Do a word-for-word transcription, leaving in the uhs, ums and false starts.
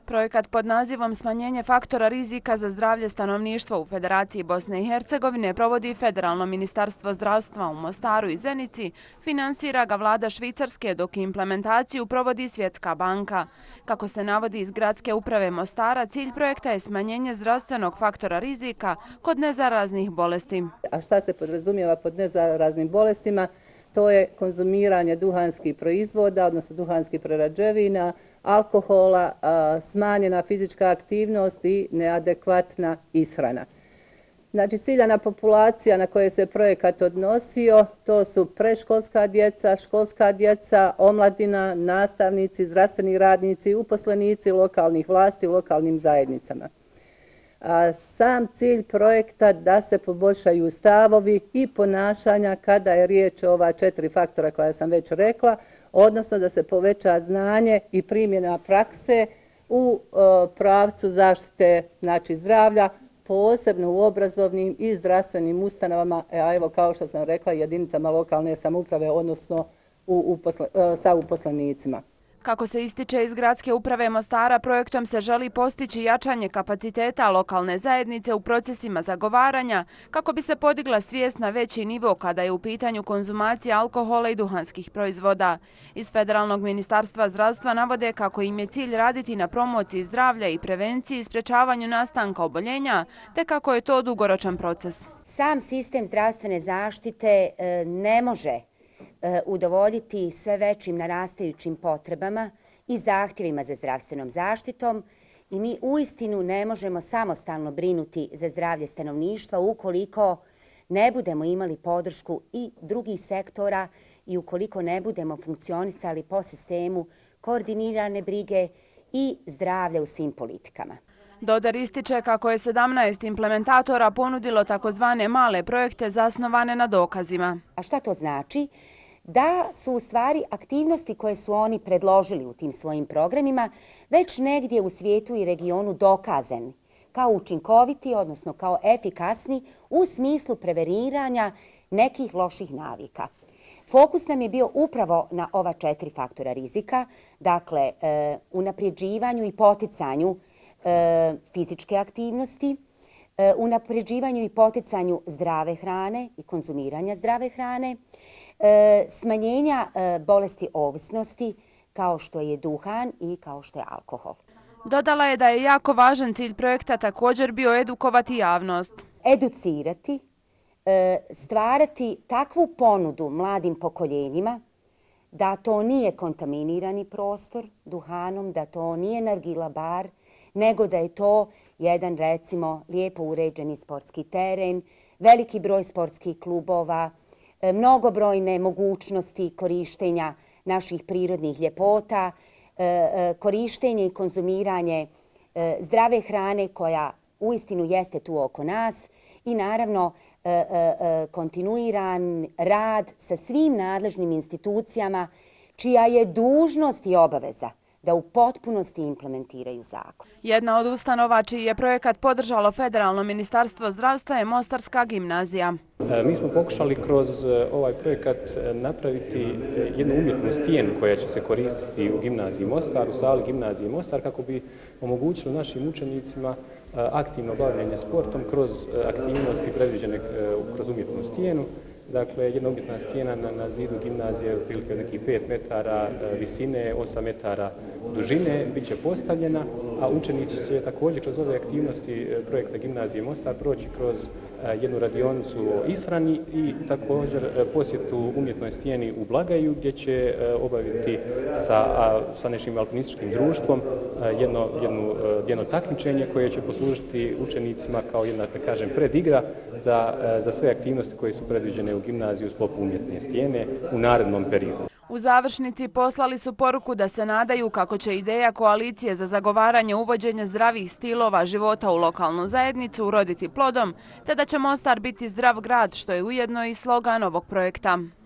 Projekat pod nazivom Smanjenje faktora rizika za zdravlje stanovništva u Federaciji Bosne i Hercegovine provodi Federalno ministarstvo zdravstva u Mostaru i Zenici, finansira ga vlada Švicarske, dok implementaciju provodi Svjetska banka. Kako se navodi iz gradske uprave Mostara, cilj projekta je smanjenje zdravstvenog faktora rizika kod nezaraznih bolesti. A šta se podrazumijeva pod nezaraznim bolestima? To je konzumiranje duhanskih proizvoda, odnosno duhanskih prerađevina, alkohola, smanjena fizička aktivnost i neadekvatna ishrana. Znači, ciljana populacija na koje se projekat odnosio, to su predškolska djeca, školska djeca, omladina, nastavnici, zdravstveni radnici, uposlenici lokalnih vlasti u lokalnim zajednicama. Sam cilj projekta da se poboljšaju stavovi i ponašanja kada je riječ o ova četiri faktora koja sam već rekla, odnosno da se poveća znanje i primjena prakse u pravcu zaštite znači, zdravlja, posebno u obrazovnim i zdravstvenim ustanovama, a evo kao što sam rekla, jedinicama lokalne samouprave, odnosno u, uposle, sa uposlenicima. Kako se ističe iz gradske uprave Mostara, projektom se želi postići jačanje kapaciteta lokalne zajednice u procesima zagovaranja kako bi se podigla svijest na veći nivo kada je u pitanju konzumacija alkohola i duhanskih proizvoda. Iz Federalnog ministarstva zdravstva navode kako im je cilj raditi na promociji zdravlja i prevenciji i sprečavanju nastanka oboljenja, te kako je to dugoročan proces. Sam sistem zdravstvene zaštite ne može udovoljiti sve većim narastajućim potrebama i zahtjevima za zdravstvenom zaštitom i mi uistinu ne možemo samostalno brinuti za zdravlje stanovništva ukoliko ne budemo imali podršku i drugih sektora i ukoliko ne budemo funkcionisali po sistemu koordinirane brige i zdravlja u svim politikama. Dodar ističe kako je sedamnaest implementatora ponudilo takozvane male projekte zasnovane na dokazima. A šta to znači? Da su u stvari aktivnosti koje su oni predložili u tim svojim programima već negdje u svijetu i regionu dokazani kao učinkoviti, odnosno kao efikasni u smislu preveniranja nekih loših navika. Fokus nam je bio upravo na ova četiri faktora rizika, dakle e, unapređivanju i poticanju e, fizičke aktivnosti, e, unapređivanju i poticanju zdrave hrane i konzumiranja zdrave hrane, e, smanjenja e, bolesti ovisnosti kao što je duhan i kao što je alkohol. Dodala je da je jako važan cilj projekta također bio edukovati javnost. Educirati, stvarati takvu ponudu mladim pokoljenjima da to nije kontaminirani prostor duhanom, da to nije nargila bar, nego da je to jedan, recimo, lijepo uređeni sportski teren, veliki broj sportskih klubova, mnogobrojne mogućnosti korištenja naših prirodnih ljepota, korištenje i konzumiranje zdrave hrane koja uistinu jeste tu oko nas i naravno kontinuiran rad sa svim nadležnim institucijama čija je dužnost i obaveza da u potpunosti implementiraju zakon. Jedna od ustanova čiji je projekat podržalo Federalno ministarstvo zdravstva je Mostarska gimnazija. Mi smo pokušali kroz ovaj projekat napraviti jednu umjetnu stijenu koja će se koristiti u gimnaziji Mostar, u sali gimnazije Mostar, kako bi omogućili našim učenicima aktivno bavljenje sportom kroz aktivnosti predviđene kroz umjetnu stijenu. Dakle, jedna umjetna stijena na, na zidu gimnazije otprilike nekih pet metara visine, osam metara dužine bit će postavljena, a učenici će također kroz ove aktivnosti projekta gimnazije Mostar proći kroz jednu radionicu o ishrani i također posjetu umjetnoj stijeni u Blagaju gdje će obaviti sa, sa našim alpinističkim društvom jedno, jedno, jedno takmičenje koje će poslužiti učenicima kao jedna, da kažem, predigra da, za sve aktivnosti koje su predviđene u gimnaziji u sklopu umjetne stijene u narednom periodu. U završnici poslali su poruku da se nadaju kako će ideja koalicije za zagovaranje uvođenja zdravih stilova života u lokalnu zajednicu uroditi plodom, te da će Mostar biti zdrav grad, što je ujedno i slogan ovog projekta.